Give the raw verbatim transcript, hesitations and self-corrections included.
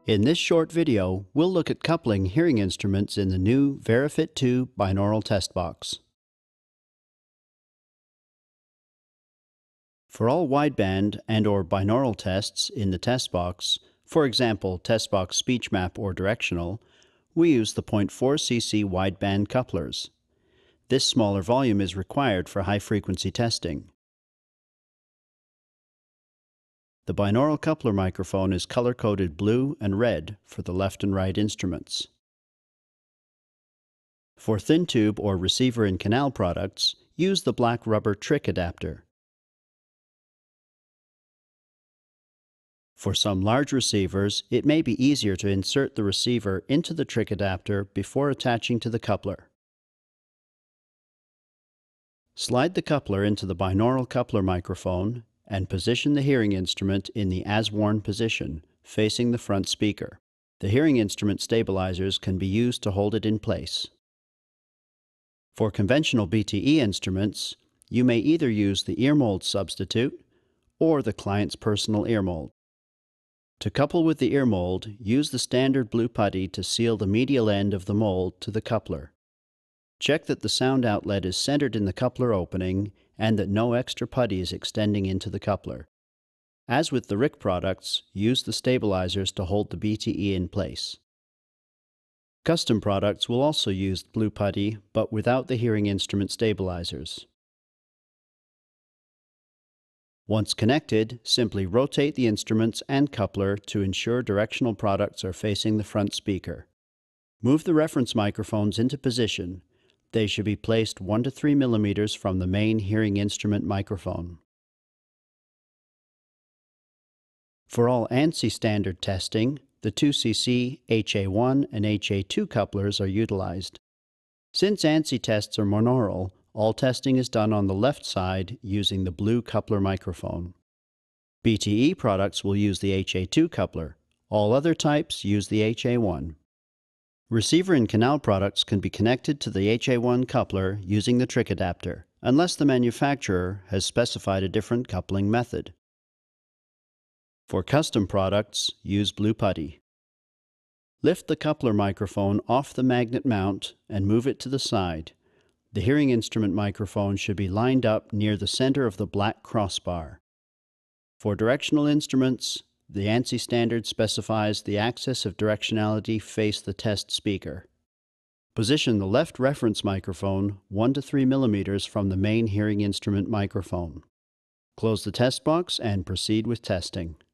In this short video, we'll look at coupling hearing instruments in the new Verifit two binaural test box. For all wideband and or binaural tests in the test box, for example test box speech map or directional, we use the zero point four C C wideband couplers. This smaller volume is required for high-frequency testing. The binaural coupler microphone is color-coded blue and red for the left and right instruments. For thin tube or receiver in canal products, use the black rubber trick adapter. For some large receivers, it may be easier to insert the receiver into the trick adapter before attaching to the coupler. Slide the coupler into the binaural coupler microphone and position the hearing instrument in the as-worn position, facing the front speaker. The hearing instrument stabilizers can be used to hold it in place. For conventional B T E instruments, you may either use the ear mold substitute or the client's personal ear mold. To couple with the ear mold, use the standard blue putty to seal the medial end of the mold to the coupler. Check that the sound outlet is centered in the coupler opening and that no extra putty is extending into the coupler. As with the R I C products, use the stabilizers to hold the B T E in place. Custom products will also use blue putty, but without the hearing instrument stabilizers. Once connected, simply rotate the instruments and coupler to ensure directional products are facing the front speaker. Move the reference microphones into position. They should be placed one to three millimeters from the main hearing instrument microphone. For all ANSI standard testing, the two C C, H A one, and H A two couplers are utilized. Since ANSI tests are monaural, all testing is done on the left side using the blue coupler microphone. B T E products will use the H A two coupler. All other types use the H A one. Receiver and canal products can be connected to the H A one coupler using the trick adapter, unless the manufacturer has specified a different coupling method. For custom products, use blue putty. Lift the coupler microphone off the magnet mount and move it to the side. The hearing instrument microphone should be lined up near the center of the black crossbar. For directional instruments, the ANSI standard specifies the axis of directionality face the test speaker. Position the left reference microphone one to three millimeters from the main hearing instrument microphone. Close the test box and proceed with testing.